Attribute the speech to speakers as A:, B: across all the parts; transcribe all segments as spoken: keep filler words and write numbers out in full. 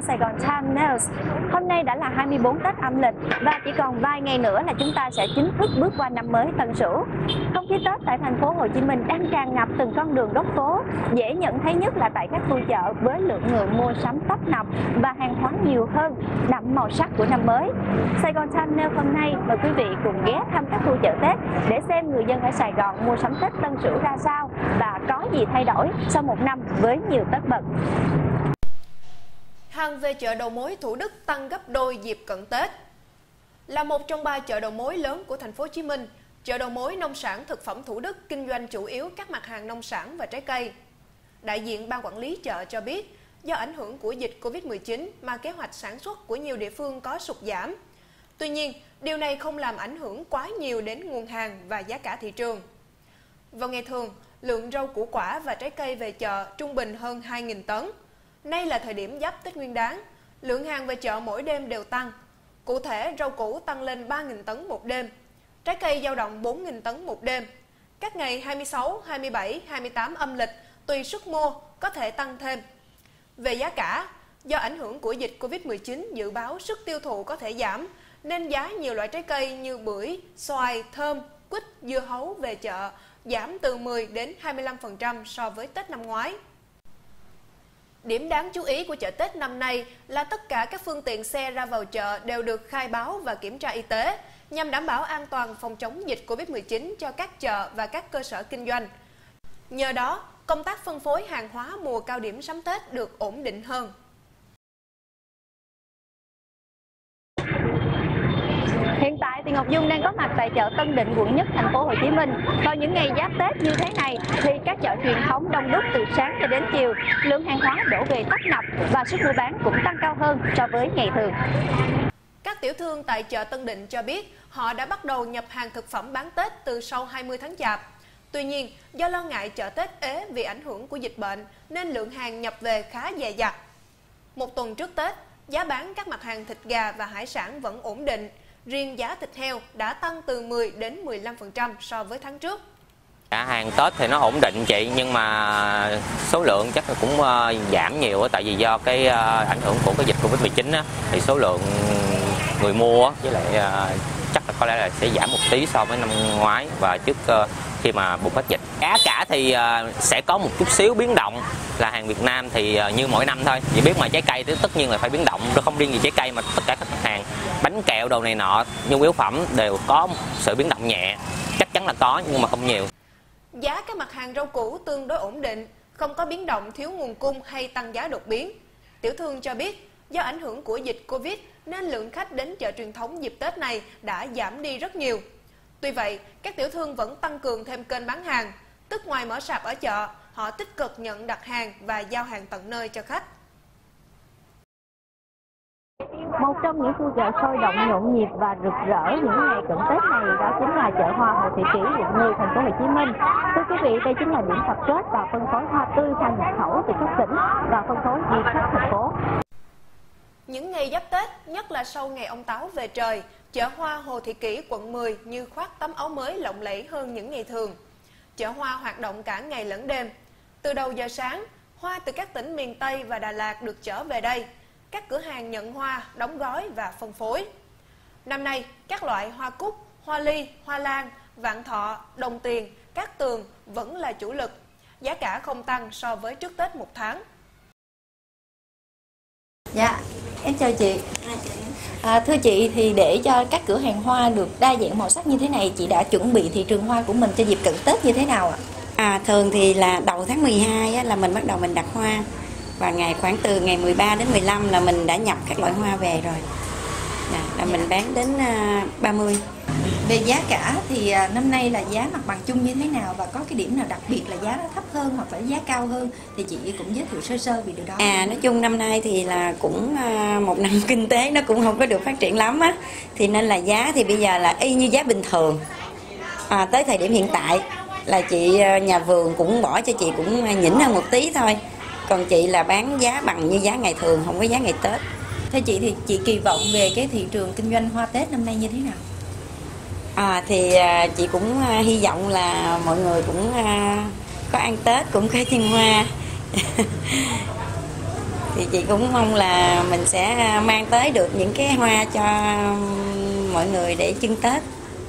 A: Sài Gòn Time News. Hôm nay đã là hai mươi bốn Tết âm lịch và chỉ còn vài ngày nữa là chúng ta sẽ chính thức bước qua năm mới Tân Sửu. Không khí Tết tại thành phố Hồ Chí Minh đang tràn ngập từng con đường góc phố. Dễ nhận thấy nhất là tại các khu chợ với lượng người mua sắm tấp nập và hàng hóa nhiều hơn, đậm màu sắc của năm mới. Sài Gòn Time News hôm nay mời quý vị cùng ghé thăm các khu chợ Tết để xem người dân ở Sài Gòn mua sắm Tết Tân Sửu ra sao và có gì thay đổi sau một năm với nhiều tất bật.
B: Hàng về chợ đầu mối Thủ Đức tăng gấp đôi dịp cận Tết. Là một trong ba chợ đầu mối lớn của thành phố Hồ Chí Minh, chợ đầu mối nông sản thực phẩm Thủ Đức kinh doanh chủ yếu các mặt hàng nông sản và trái cây. Đại diện ban quản lý chợ cho biết, do ảnh hưởng của dịch Covid mười chín mà kế hoạch sản xuất của nhiều địa phương có sụt giảm. Tuy nhiên, điều này không làm ảnh hưởng quá nhiều đến nguồn hàng và giá cả thị trường. Vào ngày thường, lượng rau củ quả và trái cây về chợ trung bình hơn hai nghìn tấn. Nay là thời điểm giáp Tết Nguyên Đán, lượng hàng về chợ mỗi đêm đều tăng. Cụ thể, rau củ tăng lên ba nghìn tấn một đêm, trái cây dao động bốn nghìn tấn một đêm. Các ngày hai mươi sáu, hai mươi bảy, hai mươi tám âm lịch, tùy sức mua, có thể tăng thêm. Về giá cả, do ảnh hưởng của dịch Covid mười chín dự báo sức tiêu thụ có thể giảm, nên giá nhiều loại trái cây như bưởi, xoài, thơm, quýt, dưa hấu về chợ giảm từ mười đến hai mươi lăm phần trăm so với Tết năm ngoái. Điểm đáng chú ý của chợ Tết năm nay là tất cả các phương tiện xe ra vào chợ đều được khai báo và kiểm tra y tế nhằm đảm bảo an toàn phòng chống dịch Covid mười chín cho các chợ và các cơ sở kinh doanh. Nhờ đó, công tác phân phối hàng hóa mùa cao điểm sắm Tết được ổn định hơn.
A: Hiện tại thì Ngọc Dung đang có mặt tại chợ Tân Định, quận Nhất, thành phố Hồ Chí Minh. Vào những ngày giáp Tết như thế này thì các chợ truyền thống đông đúc từ sáng cho đến chiều, lượng hàng hóa đổ về tấp nập và sức mua bán cũng tăng cao hơn so với ngày thường.
B: Các tiểu thương tại chợ Tân Định cho biết họ đã bắt đầu nhập hàng thực phẩm bán Tết từ sau hai mươi tháng Chạp. Tuy nhiên, do lo ngại chợ Tết ế vì ảnh hưởng của dịch bệnh nên lượng hàng nhập về khá dè dặt. Một tuần trước Tết, giá bán các mặt hàng thịt gà và hải sản vẫn ổn định. Riêng giá thịt heo đã tăng từ mười đến mười lăm phần trăm so với tháng trước.
C: Cả hàng Tết thì nó ổn định chị, nhưng mà số lượng chắc là cũng giảm nhiều, tại vì do cái ảnh hưởng của cái dịch Covid mười chín thì số lượng người mua với lại chắc là có lẽ là sẽ giảm một tí so với năm ngoái và trước khi mà bùng phát dịch. Giá cả thì sẽ có một chút xíu biến động, là hàng Việt Nam thì như mỗi năm thôi. Chỉ biết mà trái cây thì tất nhiên là phải biến động, không riêng gì trái cây mà tất cả các mặt hàng bánh kẹo đồ này nọ, nhu yếu phẩm đều có sự biến động nhẹ, chắc chắn là có nhưng mà không nhiều.
B: Giá các mặt hàng rau củ tương đối ổn định, không có biến động thiếu nguồn cung hay tăng giá đột biến. Tiểu thương cho biết, do ảnh hưởng của dịch Covid nên lượng khách đến chợ truyền thống dịp Tết này đã giảm đi rất nhiều. Tuy vậy, các tiểu thương vẫn tăng cường thêm kênh bán hàng, tức ngoài mở sạp ở chợ, họ tích cực nhận đặt hàng và giao hàng tận nơi cho khách.
A: Một trong những khu chợ sôi động, nhộn nhịp và rực rỡ những ngày cận Tết này đó chính là chợ hoa Hồ Thị Kỷ, quận mười, thành phố Hồ Chí Minh. Thưa quý vị, đây chính là điểm tập kết và phân phối hoa tươi hàng nhập khẩu từ các tỉnh và phân phối đi khắp thành phố.
B: Những ngày giáp Tết, nhất là sau ngày ông Táo về trời, chợ hoa Hồ Thị Kỷ, quận mười như khoác tấm áo mới lộng lẫy hơn những ngày thường. Chợ hoa hoạt động cả ngày lẫn đêm. Từ đầu giờ sáng, hoa từ các tỉnh miền Tây và Đà Lạt được chở về đây. Các cửa hàng nhận hoa, đóng gói và phân phối. Năm nay, các loại hoa cúc, hoa ly, hoa lan, vạn thọ, đồng tiền, cát tường vẫn là chủ lực. Giá cả không tăng so với trước Tết một tháng.
D: Dạ, em chào chị. À, thưa chị, thì để cho các cửa hàng hoa được đa dạng màu sắc như thế này, chị đã chuẩn bị thị trường hoa của mình cho dịp cận Tết như thế nào ạ?
E: À, thường thì là đầu tháng mười hai á, là mình bắt đầu mình đặt hoa. Và ngày khoảng từ ngày mười ba đến mười lăm là mình đã nhập các loại hoa về rồi. Dạ, là mình bán đến uh, ba mươi.
D: Về giá cả thì uh, năm nay là giá mặt bằng chung như thế nào và có cái điểm nào đặc biệt là giá nó thấp hơn hoặc là giá cao hơn thì chị cũng giới thiệu sơ sơ về điều đó.
E: À, nói chung năm nay thì là cũng uh, một năm kinh tế nó cũng không có được phát triển lắm á, thì nên là giá thì bây giờ là y như giá bình thường. À, tới thời điểm hiện tại là chị uh, nhà vườn cũng bỏ cho chị cũng nhỉnh hơn một tí thôi. Còn chị là bán giá bằng như giá ngày thường, không có giá ngày Tết.
D: Theo chị thì chị kỳ vọng về cái thị trường kinh doanh hoa Tết năm nay như thế nào?
E: À, thì à, chị cũng à, hy vọng là mọi người cũng à, có ăn Tết, cũng có thêm hoa. Thì chị cũng mong là mình sẽ mang tới được những cái hoa cho mọi người để trưng Tết.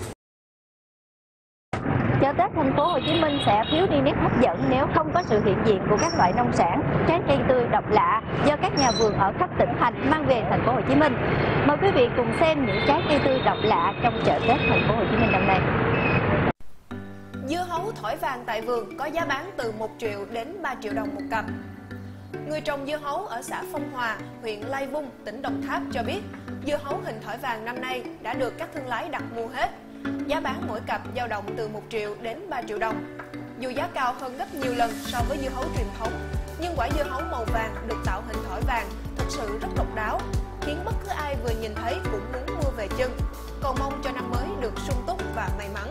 A: Chợ Tết thành phố Hồ Chí Minh sẽ thiếu đi nét hấp dẫn nếu không có sự hiện diện của các loại nông sản, trái cây tươi độc lạ do các nhà vườn ở khắp tỉnh thành mang về thành phố Hồ Chí Minh. Mời quý vị cùng xem những trái cây tươi độc lạ trong chợ Tết thành phố Hồ Chí Minh năm nay.
B: Dưa hấu thỏi vàng tại vườn có giá bán từ một triệu đến ba triệu đồng một cặp. Người trồng dưa hấu ở xã Phong Hòa, huyện Lai Vung, tỉnh Đồng Tháp cho biết, dưa hấu hình thỏi vàng năm nay đã được các thương lái đặt mua hết. Giá bán mỗi cặp dao động từ một triệu đến ba triệu đồng. Dù giá cao hơn gấp nhiều lần so với dưa hấu truyền thống, nhưng quả dưa hấu màu vàng được tạo hình thỏi vàng thực sự rất độc đáo, khiến bất cứ ai vừa nhìn thấy cũng muốn mua về chân. Cầu mong cho năm mới được sung túc và may mắn.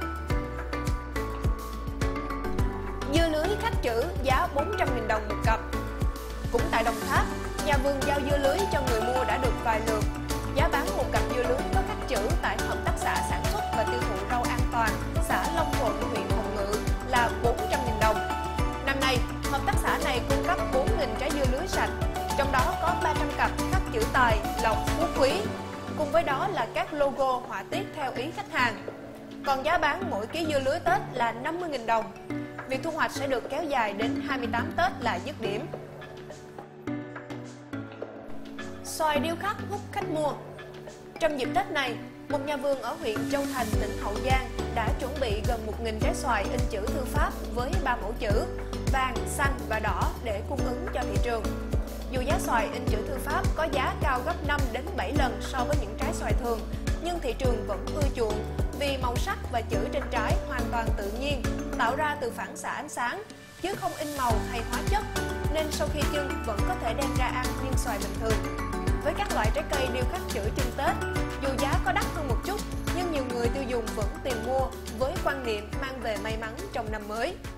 B: Dưa lưới khắc chữ giá bốn trăm nghìn đồng một cặp. Cũng tại Đồng Tháp, nhà vườn giao dưa lưới cho người mua đã được vài lượt. Giá bán một cặp dưa lưới có khắc chữ tại hợp tác xã sản xuất và tiêu thụ rau an toàn, xã Long Thuận, huyện Hồng Ngự là bốn trăm nghìn đồng. Năm nay, hợp tác xã này cung cấp bốn nghìn trái dưa lưới sạch, trong đó có ba trăm cặp khắc chữ tài, lộc, phú quý. Cùng với đó là các logo họa tiết theo ý khách hàng. Còn giá bán mỗi ký dưa lưới Tết là năm mươi nghìn đồng. Việc thu hoạch sẽ được kéo dài đến hai mươi tám Tết là dứt điểm. Xoài điêu khắc hút khách mua. Trong dịp Tết này, một nhà vườn ở huyện Châu Thành, tỉnh Hậu Giang đã chuẩn bị gần một nghìn trái xoài in chữ thư pháp với ba mẫu chữ vàng, xanh và đỏ để cung ứng cho thị trường. Dù giá xoài in chữ thư pháp có giá cao gấp năm đến bảy lần so với những trái xoài thường, nhưng thị trường vẫn ưa chuộng vì màu sắc và chữ trên trái hoàn toàn tự nhiên, tạo ra từ phản xạ ánh sáng, chứ không in màu hay hóa chất, nên sau khi chưng vẫn có thể đem ra ăn viên xoài bình thường. Với các loại trái cây điêu khắc chữ trưng Tết, dù giá có đắt hơn một chút, nhưng nhiều người tiêu dùng vẫn tìm mua với quan niệm mang về may mắn trong năm mới.